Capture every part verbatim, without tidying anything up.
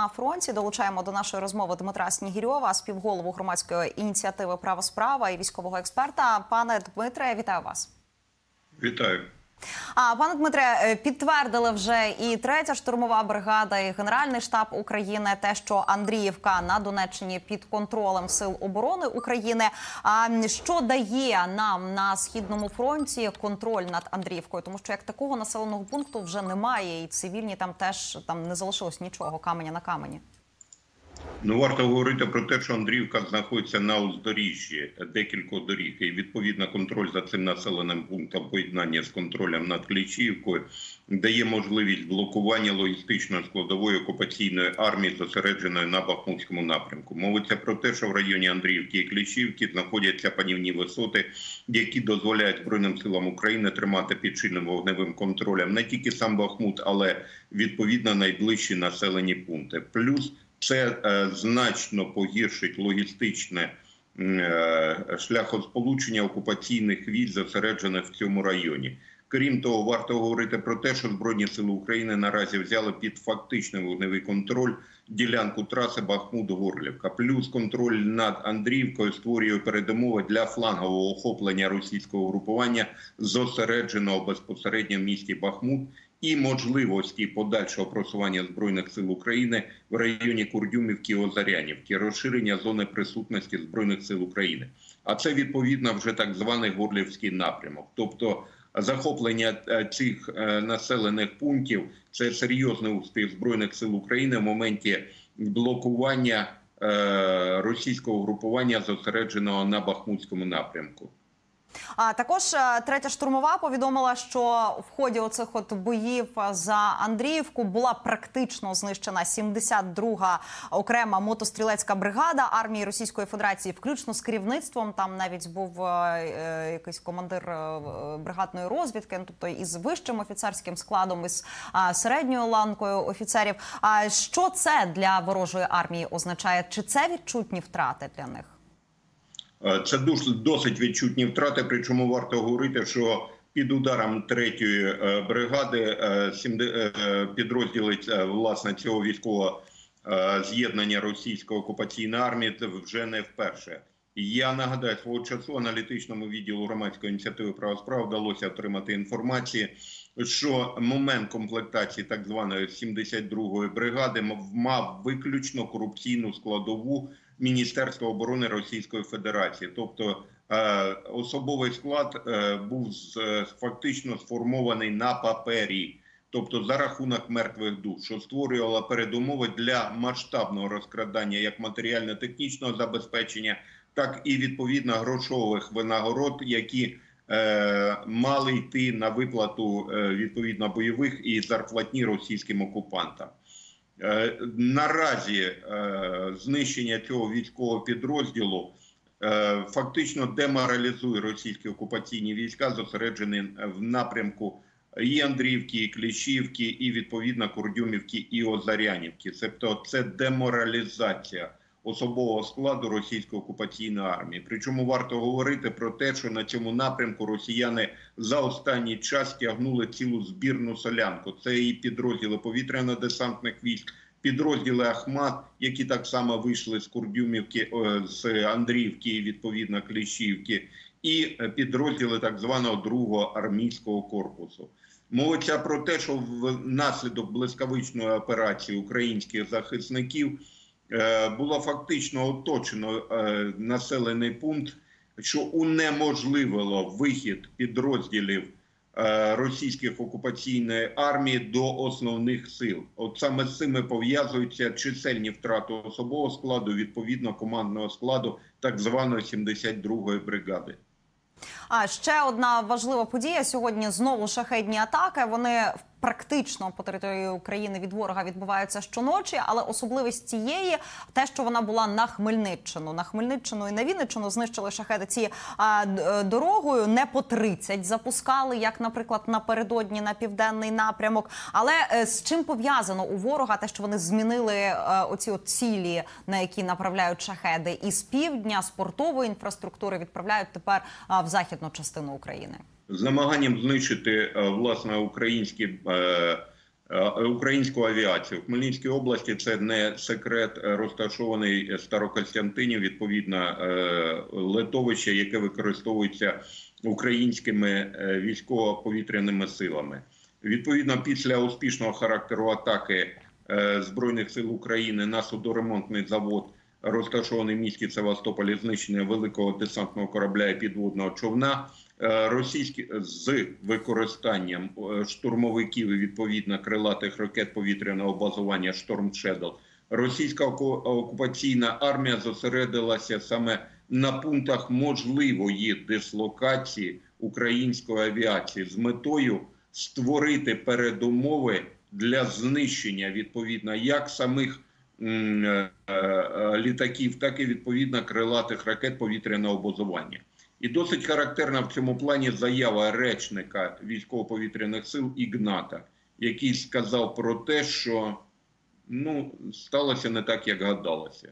на фронті. Долучаємо до нашої розмови Дмитра Снігірьова, співголову громадської ініціативи «Права справа» і військового експерта. Пане Дмитре, вітаю вас. Вітаю. А, пане Дмитре, підтвердили вже і третя штурмова бригада, і Генеральний штаб України те, що Андріївка на Донеччині під контролем Сил оборони України. А що дає нам на Східному фронті контроль над Андріївкою? Тому що як такого населеного пункту вже немає, і цивільні там теж там не залишилось нічого, каменя на камені. Ну, варто говорити про те, що Андріївка знаходиться на уздоріжжі декількох доріг. І, відповідно, контроль за цим населеним пунктом поєднання з контролем над Кліщіївкою дає можливість блокування логістичної складової окупаційної армії, зосередженої на Бахмутському напрямку. Мовиться про те, що в районі Андріївки і Кліщіївки знаходяться панівні висоти, які дозволяють Збройним силам України тримати під щільним вогневим контролем не тільки сам Бахмут, але, відповідно, найближчі населені пункти. Плюс це е, значно погіршить логістичне е, шляхосполучення окупаційних військ, зосереджених в цьому районі. Крім того, варто говорити про те, що Збройні сили України наразі взяли під фактичний вогневий контроль ділянку траси Бахмут-Горлівка. Плюс контроль над Андріївкою створює передумови для флангового охоплення російського групування, зосередженого безпосередньо в місті Бахмут, і можливості подальшого просування Збройних сил України в районі Курдюмівки, Озарянівки, розширення зони присутності Збройних сил України. А це, відповідно, вже так званий Горлівський напрямок. Тобто захоплення цих населених пунктів – це серйозний успіх Збройних сил України в моменті блокування російського групування, зосередженого на Бахмутському напрямку. А також третя штурмова повідомила, що в ході оцих от боїв за Андріївку була практично знищена сімдесят друга окрема мотострілецька бригада армії Російської Федерації, включно з керівництвом. Там навіть був е, якийсь командир бригадної розвідки, тобто із вищим офіцерським складом, із а, середньою ланкою офіцерів. А що це для ворожої армії означає? Чи це відчутні втрати для них? Це досить відчутні втрати, причому варто говорити, що під ударом третьої бригади підрозділи власне цього військового з'єднання російської окупаційної армії вже не вперше. Я нагадаю, свого часу аналітичному відділу громадської ініціативи «Права справа» вдалося отримати інформацію, що момент комплектації так званої сімдесят другої бригади мав виключно корупційну складову Міністерства оборони Російської Федерації. Тобто особовий склад був фактично сформований на папері, тобто за рахунок мертвих душ, що створювало передумови для масштабного розкрадання як матеріально-технічного забезпечення, так і відповідно грошових винагород, які е, мали йти на виплату е, відповідно бойових і зарплатні російським окупантам. Е, наразі е, знищення цього військового підрозділу е, фактично деморалізує російські окупаційні війська, зосереджені в напрямку і Андріївки, і Кліщіївки, і відповідно Курдюмівки, і Озарянівки. Тобто це деморалізація особового складу російської окупаційної армії. Причому варто говорити про те, що на цьому напрямку росіяни за останній час тягнули цілу збірну солянку. Це і підрозділи повітряно-десантних військ, підрозділи Ахмат, які так само вийшли з Курдюмівки, з Андріївки і відповідно Кліщіївки, і підрозділи так званого другого армійського корпусу. Мовиться про те, що внаслідок блискавичної операції українських захисників було фактично оточено населений пункт, що унеможливило вихід підрозділів російських окупаційної армії до основних сил. От саме з цими пов'язуються чисельні втрати особового складу, відповідно командного складу так званої сімдесят другої бригади. А ще одна важлива подія. Сьогодні знову шахедні атаки. Вони практично по території України від ворога відбуваються щоночі, але особливість цієї – те, що вона була на Хмельниччину. На Хмельниччину і на Вінниччину знищили шахеди ці а, дорогою, не по тридцять запускали, як, наприклад, напередодні на південний напрямок. Але е, з чим пов'язано у ворога те, що вони змінили е, оці от цілі, на які направляють шахеди, і з півдня, з портової інфраструктури відправляють тепер а, в західну частину України? З намаганням знищити, власне, українські українську авіацію. В Хмельницькій області це не секрет, розташований Старокостянтинів, відповідно, литовище, яке використовується українськими військово-повітряними силами. Відповідно, після успішного характеру атаки Збройних сил України на судоремонтний завод, розташований в місті Севастополі, знищення великого десантного корабля і підводного човна, російські з використанням штурмовиків і відповідно крилатих ракет повітряного базування «Шторм Шедл», російська окупаційна армія зосередилася саме на пунктах можливої дислокації української авіації з метою створити передумови для знищення, відповідно, як самих літаків, так і, відповідно, крилатих ракет повітряного базування. І досить характерна в цьому плані заява речника військово-повітряних сил Ігната, який сказав про те, що ну, сталося не так, як гадалося.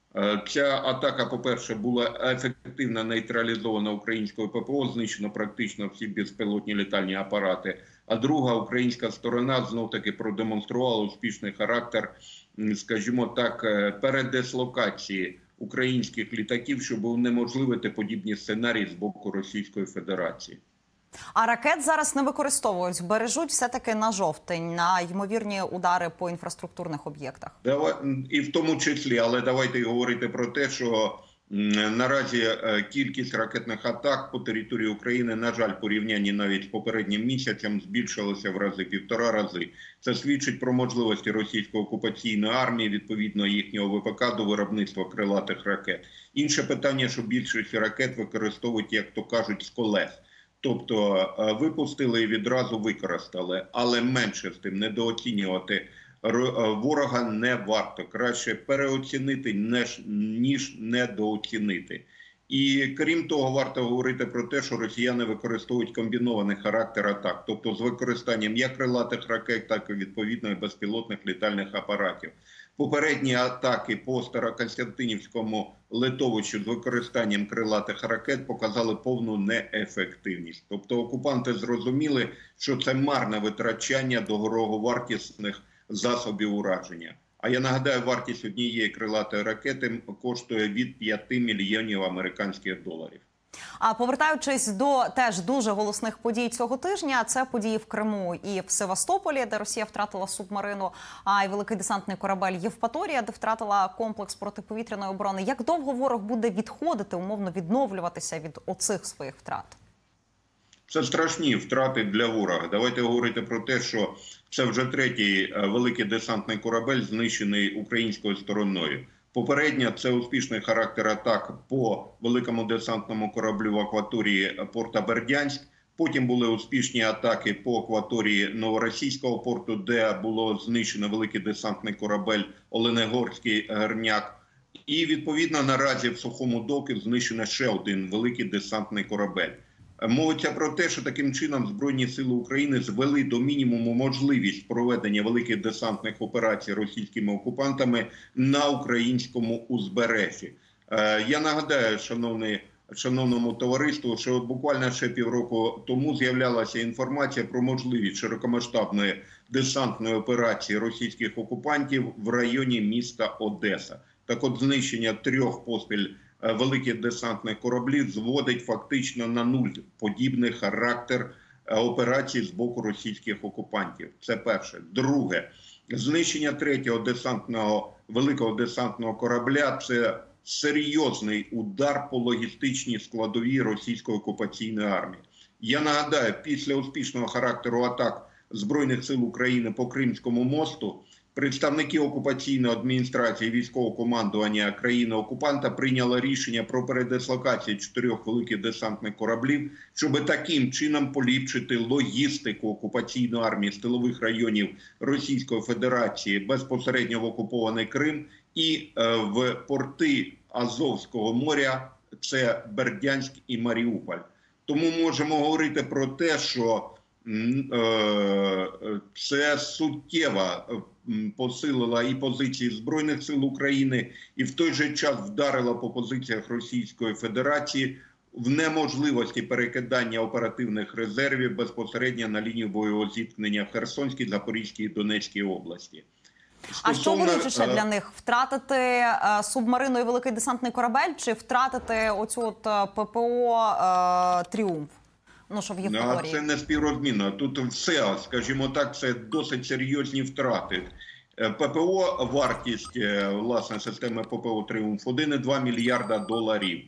Ця атака, по-перше, була ефективно нейтралізована українською ППО, знищено практично всі безпілотні літальні апарати. А друга, українська сторона знов-таки продемонструвала успішний характер, скажімо так, передислокації українських літаків, щоб унеможливити подібні сценарії з боку Російської Федерації. А ракет зараз не використовують, бережуть все-таки на жовтень, на ймовірні удари по інфраструктурних об'єктах. І в тому числі, але давайте говорити про те, що наразі кількість ракетних атак по території України, на жаль, в порівнянні навіть з попереднім місяцем збільшилося в рази, півтора рази. Це свідчить про можливості російської окупаційної армії, відповідно їхнього ВПК до виробництва крилатих ракет. Інше питання, що більшість ракет використовують, як то кажуть, з колес. Тобто випустили і відразу використали, але менше з тим недооцінювати ворога не варто. Краще переоцінити, ніж недооцінити. І крім того, варто говорити про те, що росіяни використовують комбінований характер атак, тобто з використанням як крилатих ракет, так і відповідно безпілотних літальних апаратів. Попередні атаки по Старокостянтинівському литовищу з використанням крилатих ракет показали повну неефективність. Тобто окупанти зрозуміли, що це марне витрачання дороговартісних засобів ураження. А я нагадаю, вартість однієї крилатої ракети коштує від п'яти мільйонів американських доларів. А повертаючись до теж дуже голосних подій цього тижня, це події в Криму і в Севастополі, де Росія втратила субмарину, а й великий десантний корабель Євпаторія, де втратила комплекс протиповітряної оборони. Як довго ворог буде відходити, умовно відновлюватися від оцих своїх втрат? Це страшні втрати для ворога. Давайте говорити про те, що це вже третій великий десантний корабель, знищений українською стороною. Попередньо це успішний характер атак по великому десантному кораблю в акваторії порта Бердянськ. Потім були успішні атаки по акваторії Новоросійського порту, де було знищено великий десантний корабель Оленегорський Горняк. І відповідно наразі в Сухому Доку знищено ще один великий десантний корабель. Мовиться про те, що таким чином Збройні сили України звели до мінімуму можливість проведення великих десантних операцій російськими окупантами на українському узбережжі. Я нагадаю, шановні, шановному товариству, що буквально ще півроку тому з'являлася інформація про можливість широкомасштабної десантної операції російських окупантів в районі міста Одеса. Так от знищення трьох поспіль великих десантних кораблів зводить фактично на нуль подібний характер операцій з боку російських окупантів. Це перше. Друге. Знищення третього десантного, великого десантного корабля – це серйозний удар по логістичній складовій російської окупаційної армії. Я нагадаю, після успішного характеру атак Збройних сил України по Кримському мосту представники окупаційної адміністрації військового командування країни-окупанта прийняли рішення про передислокацію чотирьох великих десантних кораблів, щоб таким чином поліпшити логістику окупаційної армії з тилових районів Російської Федерації безпосередньо в окупований Крим і е, в порти Азовського моря, це Бердянськ і Маріуполь. Тому можемо говорити про те, що це суттєво посилила і позиції Збройних сил України, і в той же час вдарила по позиціях Російської Федерації, в неможливості перекидання оперативних резервів безпосередньо на лінію бойового зіткнення в Херсонській, Запорізькій і Донецькій області. А що болючіше для них? Втратити е, субмарину і великий десантний корабель, чи втратити оцю от ППО е, «Тріумф»? Ну, що в Євпаторії. Це не співрозмінно. Тут все, скажімо так, це досить серйозні втрати. ППО, вартість, власне, системи ППО «Тріумф» один і два мільярда доларів.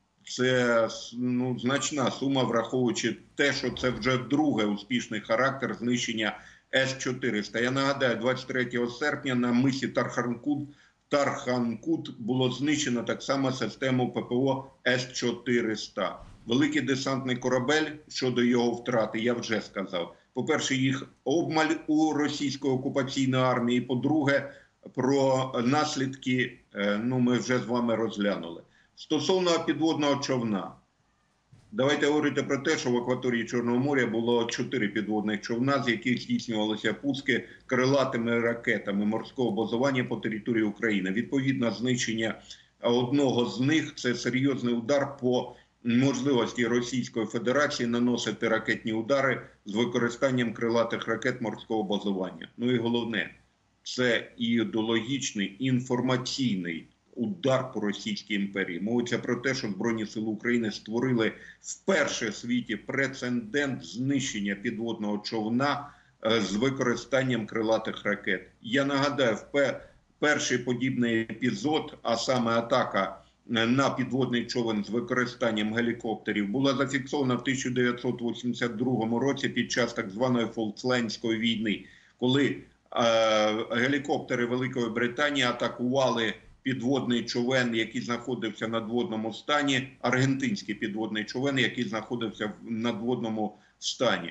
Це, ну, значна сума, враховуючи те, що це вже другий успішний характер знищення С чотириста. Я нагадаю, двадцять третього серпня на мисі Тарханкут, Тарханкут було знищено так само систему ППО С чотириста. Великий десантний корабель, щодо його втрати, я вже сказав. По-перше, їх обмаль у російської окупаційної армії. По-друге, про наслідки, ну, ми вже з вами розглянули. Стосовно підводного човна. Давайте говорити про те, що в акваторії Чорного моря було чотири підводних човна, з яких здійснювалися пуски крилатими ракетами морського базування по території України. Відповідно, знищення одного з них – це серйозний удар по можливості Російської Федерації наносити ракетні удари з використанням крилатих ракет морського базування. Ну і головне, це ідеологічний, інформаційний удар по Російській імперії. Мовиться про те, що Збройні Сили України створили вперше в світі прецедент знищення підводного човна з використанням крилатих ракет. Я нагадаю, перший подібний епізод, а саме атака на підводний човен з використанням гелікоптерів, була зафіксована в тисяча дев'ятсот вісімдесят другому році під час так званої Фолклендської війни, коли е, гелікоптери Великої Британії атакували підводний човен, який знаходився в надводному стані, аргентинський підводний човен, який знаходився в надводному стані.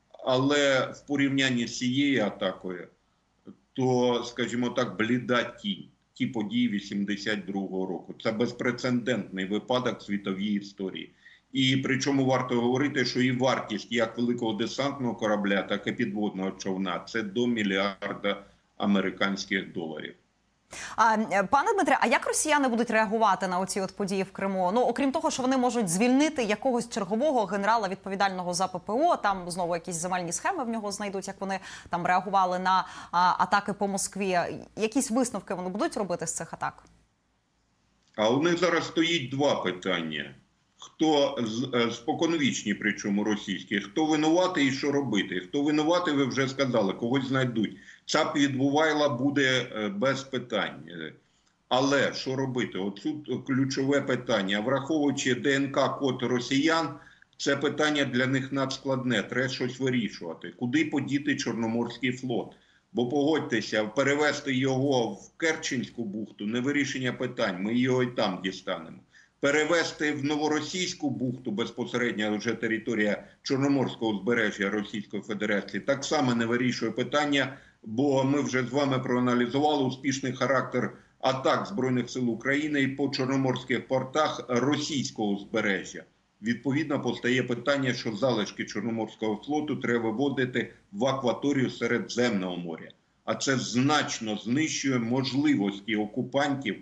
Але в порівнянні з цією атакою, то, скажімо так, бліда тінь. Ті події вісімдесят другого року. Це безпрецедентний випадок в світовій історії. І причому варто говорити, що і вартість як великого десантного корабля, так і підводного човна – це до мільярда американських доларів. А, пане Дмитре, а як росіяни будуть реагувати на оці от події в Криму? Ну, окрім того, що вони можуть звільнити якогось чергового генерала, відповідального за ППО, там знову якісь земельні схеми в нього знайдуть, як вони там реагували на а, атаки по Москві. Якісь висновки вони будуть робити з цих атак? А у них зараз стоїть два питання. Хто, споконвічні причому російські, хто винуватий і що робити? Хто винуватий, ви вже сказали, когось знайдуть. Цап відбувайла буде без питань. Але що робити? Оцю ключове питання. Враховуючи ДНК-код росіян, це питання для них надскладне. Треба щось вирішувати. Куди подіти Чорноморський флот? Бо погодьтеся, перевести його в Керченську бухту – не вирішення питань. Ми його і там дістанемо. Перевести в Новоросійську бухту, безпосередньо вже територія Чорноморського узбережжя Російської Федерації, так само не вирішує питання, бо ми вже з вами проаналізували успішний характер атак Збройних сил України і по чорноморських портах російського узбережжя. Відповідно, постає питання, що залишки Чорноморського флоту треба виводити в акваторію Середземного моря. А це значно знищує можливості окупантів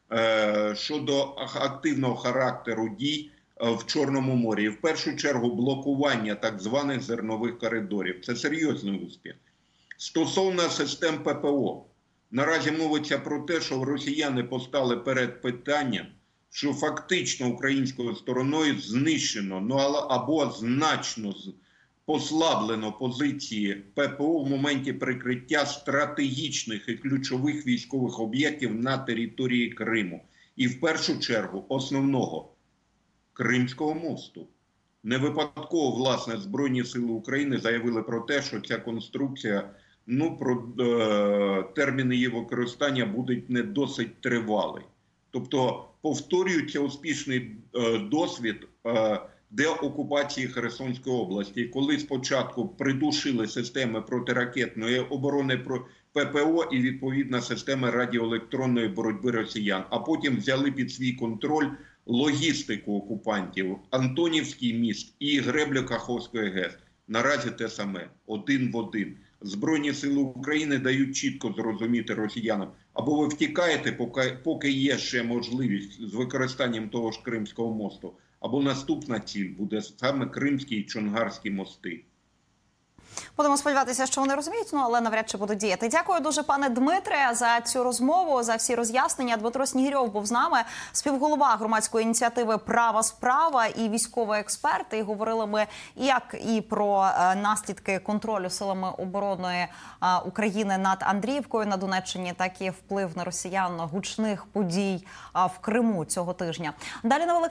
щодо активного характеру дій в Чорному морі. І в першу чергу блокування так званих зернових коридорів. Це серйозний успіх. Стосовно систем ППО. Наразі мовиться про те, що росіяни постали перед питанням, що фактично українською стороною знищено, ну або значно послаблено позиції ППО в моменті прикриття стратегічних і ключових військових об'єктів на території Криму. І в першу чергу основного – Кримського мосту. Не випадково, власне, Збройні Сили України заявили про те, що ця конструкція, ну, про е, терміни її використання будуть не досить тривалий. Тобто повторюється успішний е, досвід е, деокупації Херсонської області, коли спочатку придушили системи протиракетної оборони ППО і відповідно системи радіоелектронної боротьби росіян, а потім взяли під свій контроль логістику окупантів, Антонівський міст і греблю Каховської ГЕС. Наразі те саме, один в один. Збройні Сили України дають чітко зрозуміти росіянам, або ви втікаєте, поки, поки є ще можливість з використанням того ж Кримського мосту, або наступна ціль буде саме Кримські і Чонгарські мости. Будемо сподіватися, що вони розуміють, ну але навряд чи будуть діяти. Дякую дуже, пане Дмитре, за цю розмову, за всі роз'яснення. Дмитро Снігирьов був з нами, співголова громадської ініціативи «Права справа» і військовий експерт. І говорили ми як і про е, наслідки контролю силами оборони е, України над Андріївкою на Донеччині, так і вплив на росіян гучних подій е, в Криму цього тижня. Далі на